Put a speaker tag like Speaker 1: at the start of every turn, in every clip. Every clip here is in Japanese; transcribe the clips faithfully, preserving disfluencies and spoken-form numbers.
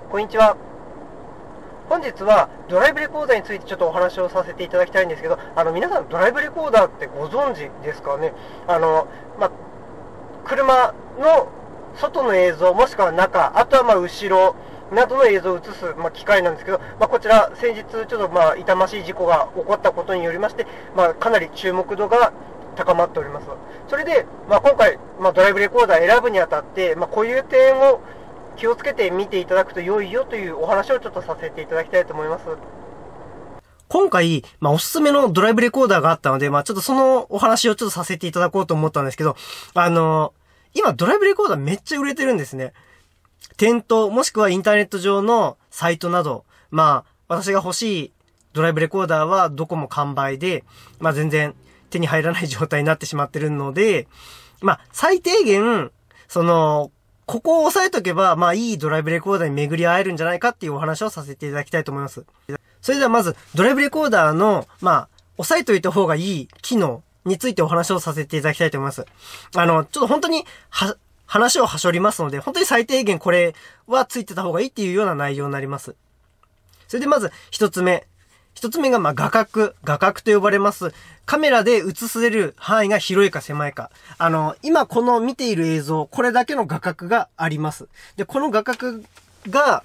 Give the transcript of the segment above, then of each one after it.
Speaker 1: こんにちは。本日はドライブレコーダーについてちょっとお話をさせていただきたいんですけど、あの皆さんドライブレコーダーってご存知ですかね。あの、まあ、車の外の映像、もしくは中、あとはまあ後ろなどの映像を映す、まあ、機械なんですけど、まあ、こちら先日ちょっとまあ痛ましい事故が起こったことによりまして、まあ、かなり注目度が高まっております。それで、まあ、今回、まあ、ドライブレコーダー選ぶにあたって、まあ、こういう点を気をつけて見ていただくと良いよというお話をちょっとさせていただきたいと思います。
Speaker 2: 今回、まあ、おすすめのドライブレコーダーがあったので、まあ、ちょっとそのお話をちょっとさせていただこうと思ったんですけど、あのー、今ドライブレコーダーめっちゃ売れてるんですね。店頭、もしくはインターネット上のサイトなど、まあ、私が欲しいドライブレコーダーはどこも完売で、まあ、全然手に入らない状態になってしまってるので、まあ、最低限、その、ここを押さえとけば、まあいいドライブレコーダーに巡り合えるんじゃないかっていうお話をさせていただきたいと思います。それではまず、ドライブレコーダーの、まあ、押さえといた方がいい機能についてお話をさせていただきたいと思います。あの、ちょっと本当に、は、話をはしょりますので、本当に最低限これはついてた方がいいっていうような内容になります。それでまず、一つ目。一つ目が、まあ、画角。画角と呼ばれます。カメラで映せる範囲が広いか狭いか。あの、今この見ている映像、これだけの画角があります。で、この画角が、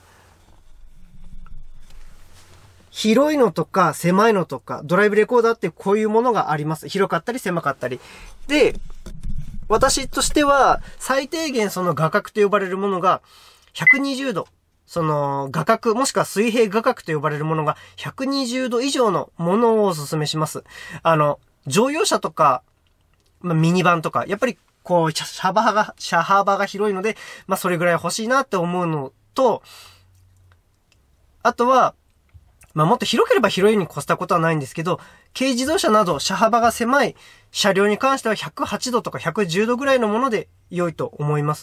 Speaker 2: 広いのとか狭いのとか、ドライブレコーダーってこういうものがあります。広かったり狭かったり。で、私としては、最低限その画角と呼ばれるものが、ひゃくにじゅうど。その画角もしくは水平画角と呼ばれるものがひゃくにじゅうど以上のものをお勧めします。あの、乗用車とか、まあ、ミニバンとか、やっぱりこう、車幅が、車幅が広いので、まあそれぐらい欲しいなって思うのと、あとは、まあもっと広ければ広いに越したことはないんですけど、軽自動車など車幅が狭い車両に関してはひゃくはちどとかひゃくじゅうどぐらいのもので良いと思います。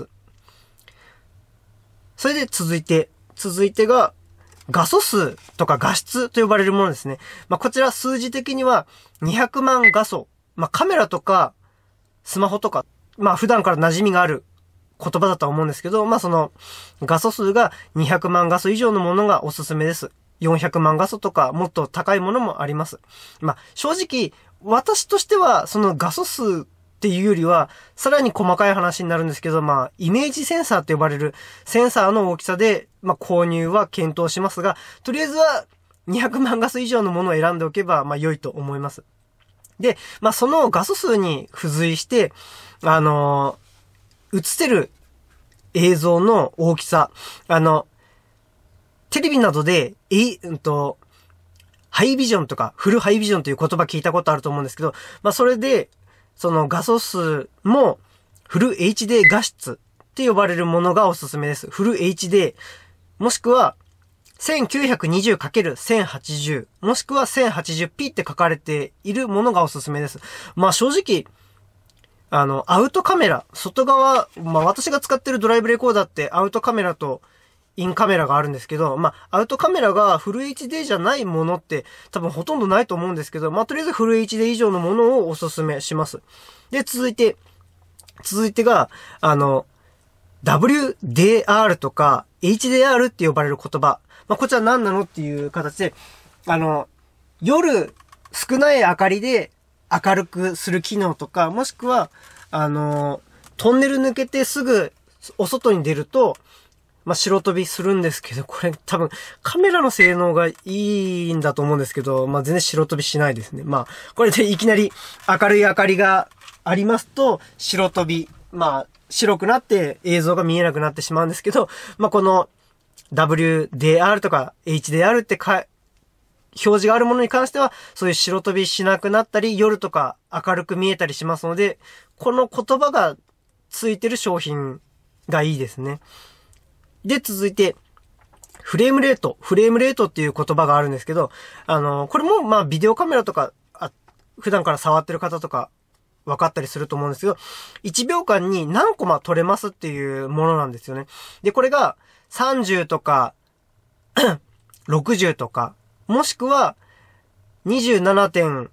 Speaker 2: それで続いて、続いてが、画素数とか画質と呼ばれるものですね。まあ、こちら数字的にはにひゃくまん画素。まあ、カメラとか、スマホとか、まあ、普段から馴染みがある言葉だとは思うんですけど、まあ、その、画素数がにひゃくまん画素以上のものがおすすめです。よんひゃくまん画素とか、もっと高いものもあります。まあ、正直、私としては、その画素数っていうよりは、さらに細かい話になるんですけど、まあ、イメージセンサーと呼ばれるセンサーの大きさで、まあ、購入は検討しますが、とりあえずはにひゃくまん画素以上のものを選んでおけば、まあ、良いと思います。で、まあ、その画素数に付随して、あのー、映せる映像の大きさ、あの、テレビなどで、え、うんと、ハイビジョンとか、フルハイビジョンという言葉聞いたことあると思うんですけど、まあ、それで、その画素数もフル エイチディー 画質って呼ばれるものがおすすめです。フル エイチディー、もしくは せんきゅうひゃくにじゅうかけるせんはちじゅう、もしくは せんはちじゅうピー って書かれているものがおすすめです。まあ正直、あの、アウトカメラ、外側、まあ私が使ってるドライブレコーダーってアウトカメラとインカメラがあるんですけど、まあ、アウトカメラがフル エイチディー じゃないものって多分ほとんどないと思うんですけど、まあ、とりあえずフル エイチディー 以上のものをおすすめします。で、続いて、続いてが、あの、ダブリューディーアール とか エイチディーアール って呼ばれる言葉。まあ、こちら何なのっていう形で、あの、夜少ない明かりで明るくする機能とか、もしくは、あの、トンネル抜けてすぐお外に出ると、まあ、白飛びするんですけど、これ多分カメラの性能がいいんだと思うんですけど、まあ、全然白飛びしないですね。まあ、これでいきなり明るい明かりがありますと、白飛び、まあ、白くなって映像が見えなくなってしまうんですけど、まあ、この ダブリューディーアール とか エイチディーアール ってか表示があるものに関しては、そういう白飛びしなくなったり、夜とか明るく見えたりしますので、この言葉がついてる商品がいいですね。で、続いて、フレームレート。フレームレートっていう言葉があるんですけど、あの、これも、まあ、ビデオカメラとか、あ、普段から触ってる方とか、分かったりすると思うんですけど、いちびょうかんに何コマ撮れますっていうものなんですよね。で、これが、さんじゅうとか、ろくじゅうとか、もしくは、にじゅうななてん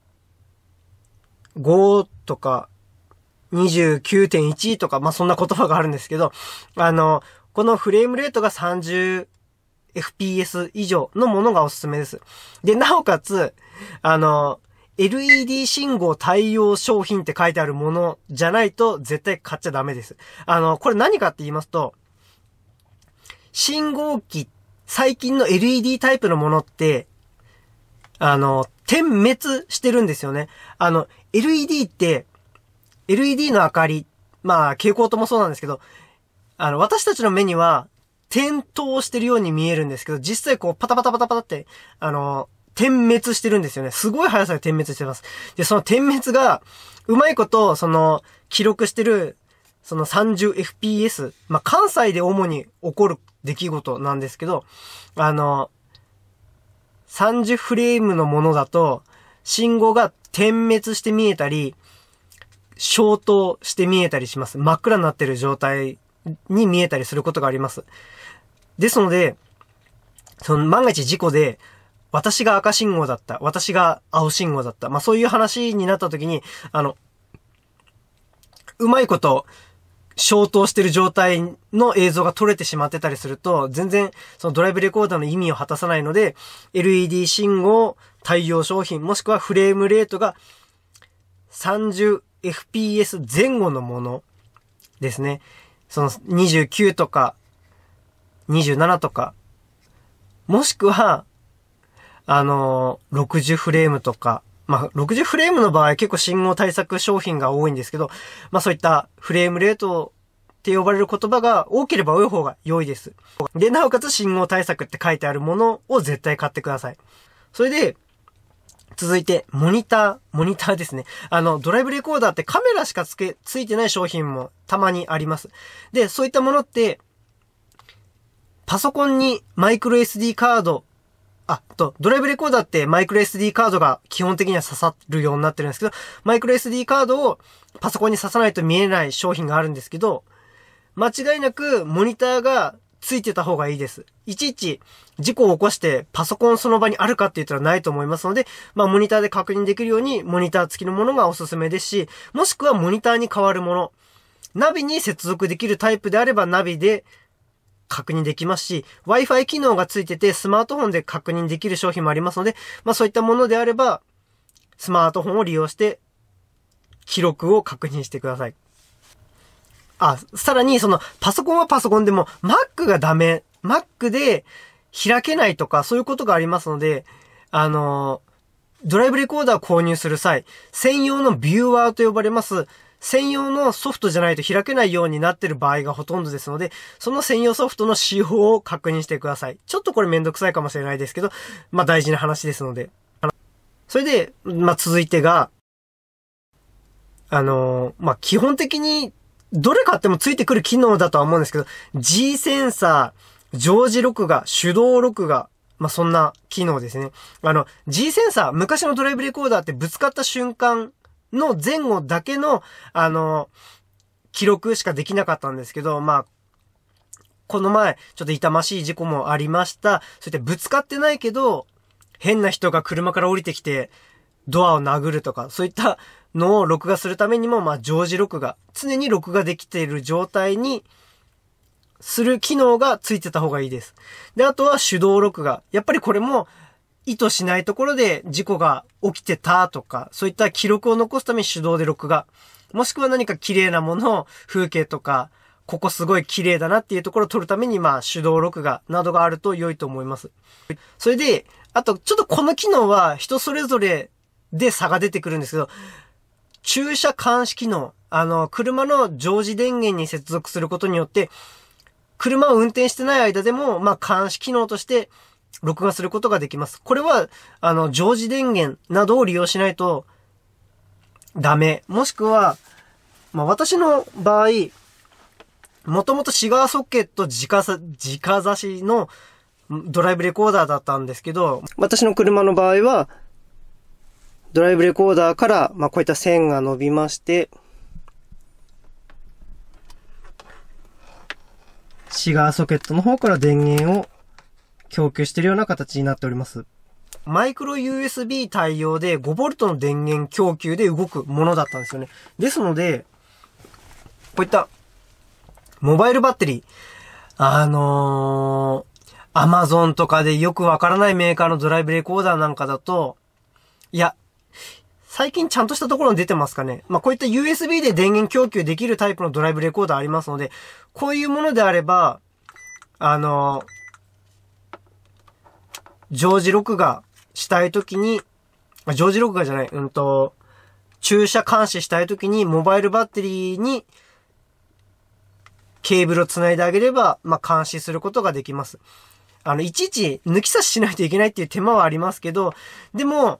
Speaker 2: ご とか、にじゅうきゅうてんいち とか、まあ、そんな言葉があるんですけど、あの、このフレームレートがさんじゅうエフピーエス 以上のものがおすすめです。で、なおかつ、あの、エルイーディー 信号対応商品って書いてあるものじゃないと絶対買っちゃダメです。あの、これ何かって言いますと、信号機、最近の エルイーディー タイプのものって、あの、点滅してるんですよね。あの、エルイーディー って、エルイーディー の明かり、まあ、蛍光灯もそうなんですけど、あの、私たちの目には、点灯してるように見えるんですけど、実際こう、パタパタパタパタって、あの、点滅してるんですよね。すごい速さで点滅してます。で、その点滅が、うまいこと、その、記録してる、その さんじゅうエフピーエス、まあ、関西で主に起こる出来事なんですけど、あの、さんじゅうフレームのものだと、信号が点滅して見えたり、消灯して見えたりします。真っ暗になってる状態に見えたりすることがあります。ですので、その万が一事故で、私が赤信号だった、私が青信号だった、まあそういう話になった時に、あの、うまいこと、消灯してる状態の映像が撮れてしまってたりすると、全然そのドライブレコーダーの意味を果たさないので、エルイーディー 信号対応商品、もしくはフレームレートが さんじゅうエフピーエス 前後のものですね。そのにじゅうきゅうとかにじゅうななとか、もしくは、あのー、ろくじゅうフレームとか、まあ、ろくじゅうフレームの場合結構信号対策商品が多いんですけど、まあそういったフレームレートって呼ばれる言葉が多ければ多い方が良いです。で、なおかつ信号対策って書いてあるものを絶対買ってください。それで、続いて、モニター、モニターですね。あの、ドライブレコーダーってカメラしかつけ、ついてない商品もたまにあります。で、そういったものって、パソコンにマイクロ エスディー カード、あ、と、ドライブレコーダーってマイクロ エスディー カードが基本的には刺さるようになってるんですけど、マイクロ エスディー カードをパソコンに刺さないと見えない商品があるんですけど、間違いなくモニターがついてた方がいいです。いちいち事故を起こしてパソコンその場にあるかって言ったらないと思いますので、まあモニターで確認できるようにモニター付きのものがおすすめですし、もしくはモニターに変わるもの、ナビに接続できるタイプであればナビで確認できますし、Wi-Fi 機能がついててスマートフォンで確認できる商品もありますので、まあそういったものであれば、スマートフォンを利用して記録を確認してください。あ、さらにそのパソコンはパソコンでも Mac がダメ、Mac で開けないとかそういうことがありますので、あの、ドライブレコーダーを購入する際、専用のビューワーと呼ばれます専用のソフトじゃないと開けないようになってる場合がほとんどですので、その専用ソフトの使用を確認してください。ちょっとこれめんどくさいかもしれないですけど、まあ大事な話ですので。それで、まあ続いてが、あのー、まあ基本的にどれ買ってもついてくる機能だとは思うんですけど、G センサー、常時録画、手動録画、まあそんな機能ですね。あの、G センサー、昔のドライブレコーダーってぶつかった瞬間、の前後だけの、あの、記録しかできなかったんですけど、まあ、この前、ちょっと痛ましい事故もありました。そしてぶつかってないけど、変な人が車から降りてきて、ドアを殴るとか、そういったのを録画するためにも、まあ、常時録画、常に録画できている状態に、する機能がついてた方がいいです。で、あとは手動録画。やっぱりこれも、意図しないところで事故が起きてたとか、そういった記録を残すために手動で録画。もしくは何か綺麗なものを、風景とか、ここすごい綺麗だなっていうところを撮るために、まあ手動録画などがあると良いと思います。それで、あとちょっとこの機能は人それぞれで差が出てくるんですけど、駐車監視機能。あの、車の常時電源に接続することによって、車を運転してない間でも、まあ監視機能として、録画することができます。これは、あの、常時電源などを利用しないとダメ。もしくは、まあ、私の場合、もともとシガーソケット直さ、直差しのドライブレコーダーだったんですけど、私の車の場合は、ドライブレコーダーから、まあ、こういった線が伸びまして、シガーソケットの方から電源を供給しているような形になっております。マイクロ ユーエスビー 対応で ごボルト の電源供給で動くものだったんですよね。ですので、こういったモバイルバッテリー、あのー、 アマゾンとかでよくわからないメーカーのドライブレコーダーなんかだと、いや、最近ちゃんとしたところに出てますかね。まあ、こういった ユーエスビー で電源供給できるタイプのドライブレコーダーありますので、こういうものであれば、あの、常時録画したいときに、常時録画じゃない、うんと、駐車監視したいときにモバイルバッテリーにケーブルをつないであげれば、まあ、監視することができます。あの、いちいち抜き差ししないといけないっていう手間はありますけど、でも、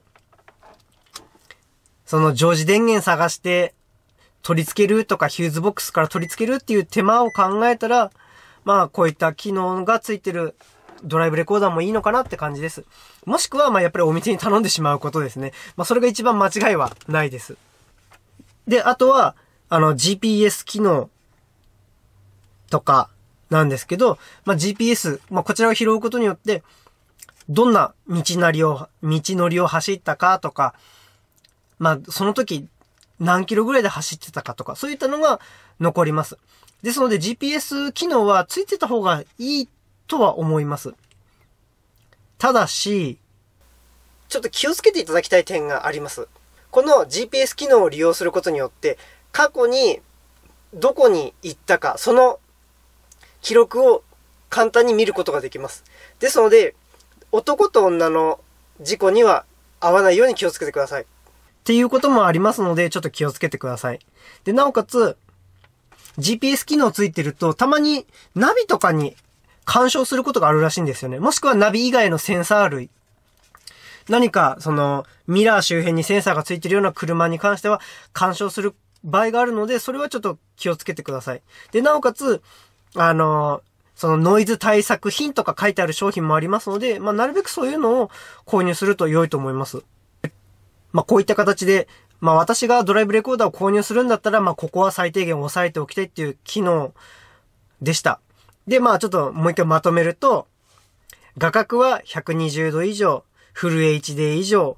Speaker 2: その常時電源探して取り付けるとかヒューズボックスから取り付けるっていう手間を考えたら、まあ、こういった機能がついてるドライブレコーダーもいいのかなって感じです。もしくは、まあ、やっぱりお店に頼んでしまうことですね。まあ、それが一番間違いはないです。で、あとは、あの、ジーピーエス 機能とかなんですけど、まあ、ジーピーエス、まあ、こちらを拾うことによって、どんな道なりを、道のりを走ったかとか、まあ、その時、何キロぐらいで走ってたかとか、そういったのが残ります。ですので ジーピーエス 機能はついてた方がいいとは思います。ただし、ちょっと気をつけていただきたい点があります。この ジーピーエス 機能を利用することによって、過去にどこに行ったか、その記録を簡単に見ることができます。ですので、男と女の事故には合わないように気をつけてください。っていうこともありますので、ちょっと気をつけてください。で、なおかつ、ジーピーエス 機能ついてると、たまにナビとかに干渉することがあるらしいんですよね。もしくはナビ以外のセンサー類。何か、その、ミラー周辺にセンサーがついてるような車に関しては、干渉する場合があるので、それはちょっと気をつけてください。で、なおかつ、あの、そのノイズ対策品とか書いてある商品もありますので、まあ、なるべくそういうのを購入すると良いと思います。まあ、こういった形で、まあ、私がドライブレコーダーを購入するんだったら、まあ、ここは最低限押さえておきたいっていう機能でした。で、まあ、ちょっともう一回まとめると、画角はひゃくにじゅうど以上、フル エイチディー 以上、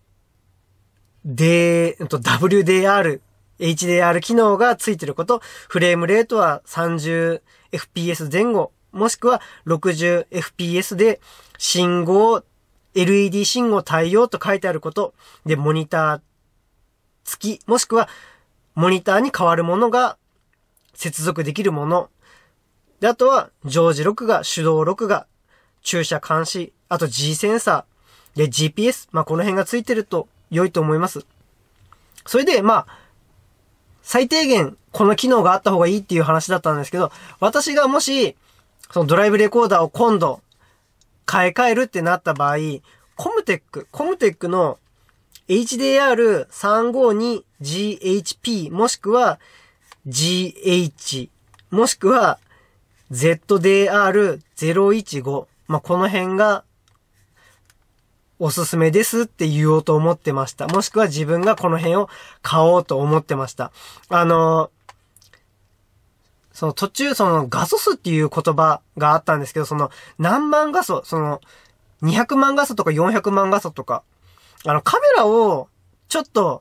Speaker 2: で、ダブリューディーアール、エイチディーアール 機能がついていること、フレームレートは さんじゅうエフピーエス 前後、もしくは ろくじゅうエフピーエス で信号、エルイーディー 信号対応と書いてあること、で、モニター付き、もしくはモニターに変わるものが接続できるもの、で、あとは常時録画、手動録画、駐車監視、あと G センサー、で、ジーピーエス、まあ、この辺がついてると良いと思います。それで、まあ、最低限この機能があった方がいいっていう話だったんですけど、私がもし、そのドライブレコーダーを今度、買い替えるってなった場合、コムテック、コムテックの エイチディーアールさんごにジーエイチピー もしくは ジーエイチ もしくは ゼットディーアールゼロいちご、まあ、この辺がおすすめですって言おうと思ってました。もしくは自分がこの辺を買おうと思ってました。あの、その途中その画素数っていう言葉があったんですけど、その何万画素、そのにひゃくまん画素とかよんひゃくまん画素とか、あのカメラをちょっと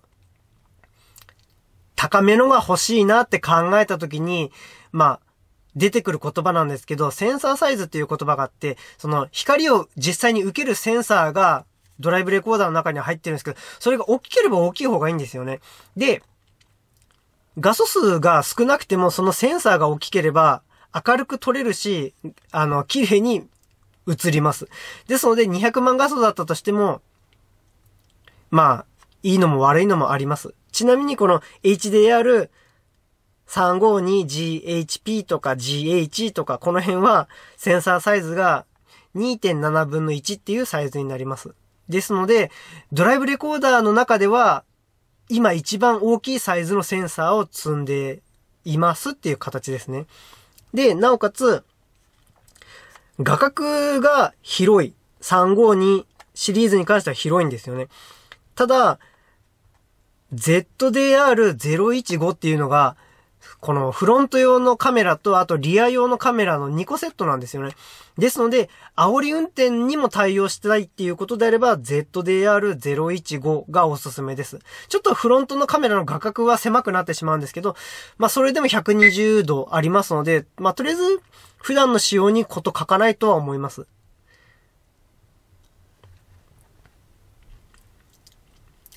Speaker 2: 高めのが欲しいなって考えたときに、まあ出てくる言葉なんですけど、センサーサイズっていう言葉があって、その光を実際に受けるセンサーがドライブレコーダーの中に入ってるんですけど、それが大きければ大きい方がいいんですよね。で、画素数が少なくてもそのセンサーが大きければ明るく撮れるし、あの、綺麗に映ります。ですのでにひゃくまん画素だったとしても、まあ、いいのも悪いのもあります。ちなみにこの エイチディーアールさんごにジーエイチピー とか ジーエイチ とかこの辺はセンサーサイズが にてんななぶんのいちっていうサイズになります。ですので、ドライブレコーダーの中では今一番大きいサイズのセンサーを積んでいますっていう形ですね。で、なおかつ、画角が広い。さんごにシリーズに関しては広いんですよね。ただ、ゼットディーアールゼロいちご っていうのが、このフロント用のカメラとあとリア用のカメラのにこセットなんですよね。ですので、煽り運転にも対応したいっていうことであれば ゼットディーアールゼロいちご がおすすめです。ちょっとフロントのカメラの画角は狭くなってしまうんですけど、まあそれでもひゃくにじゅうどありますので、まあとりあえず普段の使用にこと書かないとは思います。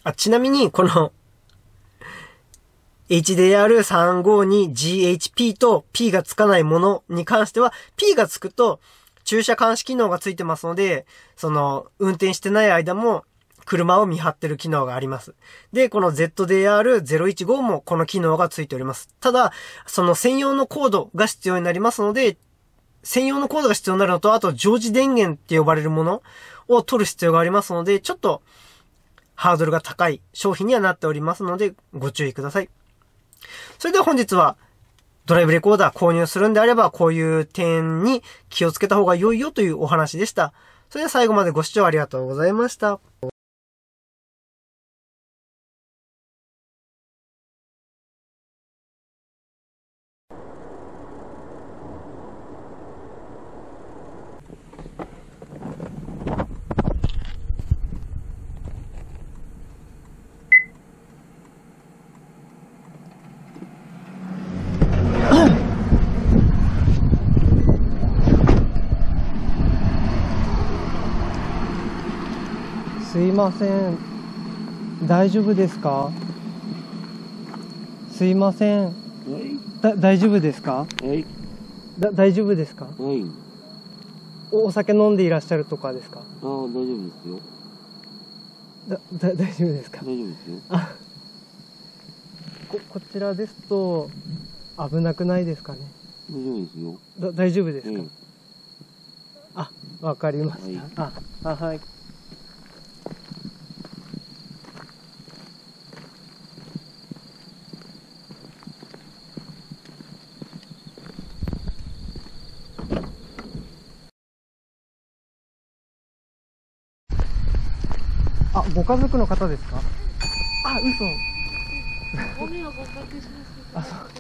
Speaker 2: あ、ちなみに、この、エイチディーアールさんごにジーエイチピー と P がつかないものに関しては、P がつくと、駐車監視機能がついてますので、その、運転してない間も、車を見張ってる機能があります。で、この ゼットディーアールゼロいちご もこの機能がついております。ただ、その専用のコードが必要になりますので、専用のコードが必要になるのと、あと常時電源って呼ばれるものを取る必要がありますので、ちょっとハードルが高い商品にはなっておりますので、ご注意ください。それでは本日は、ドライブレコーダー購入するんであれば、こういう点に気をつけた方が良いよというお話でした。それでは最後までご視聴ありがとうございました。すいません。大丈夫ですか？すいません。
Speaker 3: はい。
Speaker 2: だ、大丈夫ですか？
Speaker 3: はい。
Speaker 2: だ、大丈夫ですか？
Speaker 3: はい。
Speaker 2: お、お酒飲んでいらっしゃるとかですか？
Speaker 3: ああ、大丈夫ですよ。
Speaker 2: だ、だ、大丈夫ですか？
Speaker 3: 大丈夫ですよ。
Speaker 2: あ、こ、こちらですと、危なくないですかね？
Speaker 3: 大丈夫ですよ。
Speaker 2: だ、大丈夫ですか？
Speaker 3: はい。
Speaker 2: あ、わかりまし
Speaker 3: はい。
Speaker 2: た。あ、あ、はい。あ、ご家族の方ですか？あ、嘘。
Speaker 4: ご迷惑おかけします。
Speaker 2: あ、そう。
Speaker 4: あの、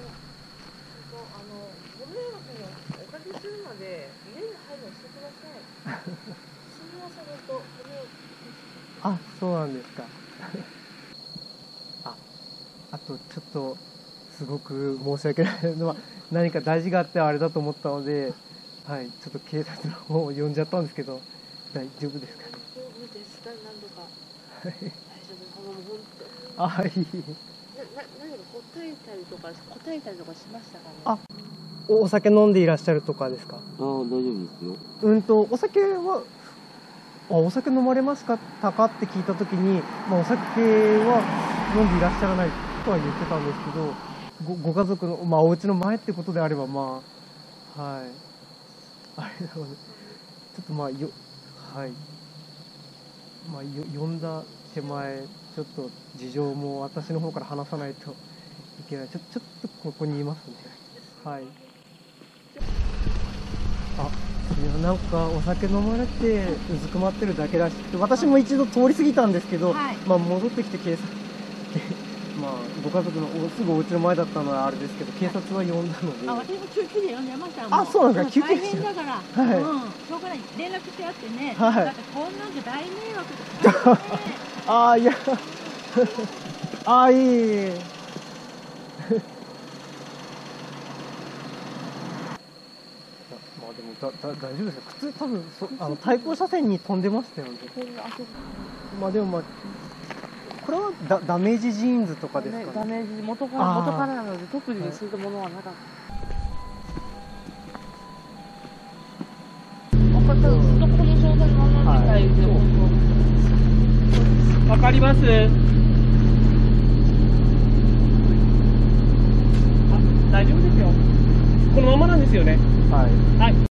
Speaker 4: ご迷惑におかけするまで家に入るのしてください。すみません、とご迷惑。
Speaker 2: あ、そうなんですか。あ、あとちょっとすごく申し訳ないのは何か大事があってあれだと思ったので、はい、ちょっと警察の方を呼んじゃったんですけど、大丈夫ですかね？
Speaker 4: 大丈夫です。何度か。
Speaker 2: はい。
Speaker 4: 大丈夫。もう本当に。
Speaker 2: あ、はい。
Speaker 4: な、な、何か答えたりとか、答えたりとかしましたかね？
Speaker 2: あ、お、お酒飲んでいらっしゃるとかですか？
Speaker 3: ああ、大丈夫ですよ。
Speaker 2: うんと、お酒は、あ、お酒飲まれますかったかって聞いたときに、まあ、お酒は飲んでいらっしゃらないとは言ってたんですけど、ご、ご家族の、まあ、お家の前ってことであれば、まあ、はい。あれなので、ちょっとまあ、よ、はい。まあ、よ、呼んだ手前、ちょっと事情も私の方から話さないといけない。ちょ、ちょっとここにいますね。はい。あ、いや、なんかお酒飲まれてうずくまってるだけらしくて、私も一度通り過ぎたんですけど、
Speaker 4: はい、
Speaker 2: まあ戻ってきて警察、まあご家族のおすぐお家の前だったのはあれですけど、警察は呼んだので。
Speaker 4: あ、私も救急で呼んでました。
Speaker 2: あ、そうなんですか、救急
Speaker 4: 大変だから。
Speaker 2: はい。
Speaker 4: うん、しょうがない。連絡してあってね。
Speaker 2: はい。
Speaker 4: だってこんなんで大迷惑ですからね。
Speaker 2: ああ、いや。ああ、いい。まあでもだだ大丈夫ですか？普通多分そあの対向車線に飛んでましたよね。まあでもまあこれはダダメージジーンズとかですかね。
Speaker 4: ダメージ元から元からなので特にそういったものはなかった。分かった。ずっとこの状態のままみたいで。
Speaker 1: わかります。あ、大丈夫ですよ。このままなんですよね。
Speaker 2: はい。
Speaker 1: はい。